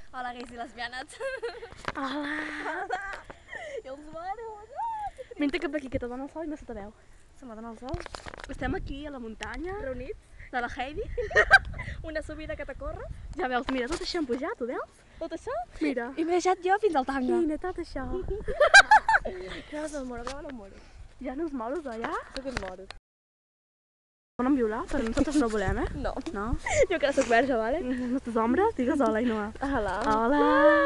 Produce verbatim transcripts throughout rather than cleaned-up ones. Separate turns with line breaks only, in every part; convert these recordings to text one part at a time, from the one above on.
Hola, gais i lesbianes.
Hola!
I els maros.
Vine cap aquí, que te dona el sol i no se te veu.
Se m'ha donat el sol.
Estem aquí a la muntanya
Reunits.
de la Heidi.
Una subida que te corre.
Ja veus, mira, tot això hem pujat, ho veus?
Tot això.
Mira.
I m'he deixat jo fins al tanga.
Mira, tot això.
Graves el moro, graves el moro.
Ja no us moros allà?
Sóc un moro.
Volen violar, però nosaltres no volem, eh?
No.
No?
Jo que ara soc verge, vale?
Nostres ombres, digues hola, Ainhoa.
Hola.
Hola!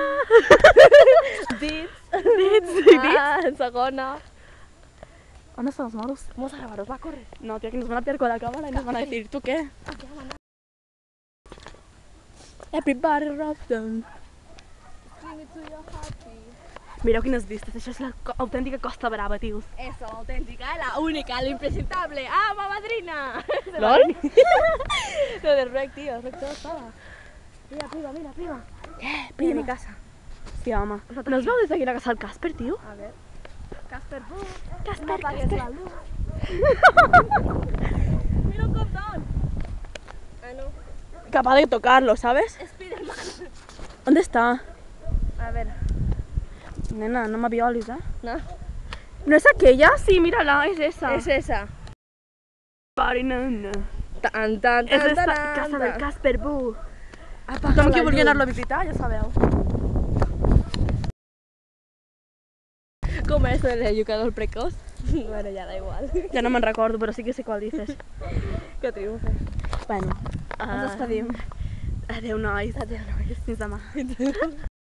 Dits.
Dits, i dits.
Ah, en segona.
On estan els moros?
Vamos a grabaros, va, corre.
No, tía, que nos van a pillar con la cámara y nos van a decir, ¿tú qué? Everybody rock them. Mireu quines vistes, això és la co- autèntica Costa Brava, tios.
Eso, la auténtica, la única, la impresentable. ¡Ah, madrina!
¿Lol?
Lo de Rec, tío, Rec todo estaba. Mira, prima, mira, prima.
Eh,
Mira mi casa.
Sí, home. No es veu des d'aquí la casa del Casper, tio?
A ver. Casper, bu.
Casper,
No apagues
Casper.
la luz. Mira un condón. Ah, no.
Capaz de tocarlo, ¿sabes?
Spiderman.
¿Dónde está?
A ver.
Nena, no me violis, eh?
No.
¿No es aquella? Sí, mírala, es esa.
Es esa.
Party, nena.
Tan, tan,
És
tan,
esta
tan,
casa
tan.
del Casper, bu.
Apaga
Tothom
la
qui vulgui
llum.
anar-lo a visitar, ja sabeu.
¿Cómo es el educador precoz? Bueno, ya da igual.
Ja no me'n recordo, però sí que sé qual dices.
Que triunfe.
Bueno,
Ens despedim.
adeu, nois.
Adéu, nois.
Fins demà.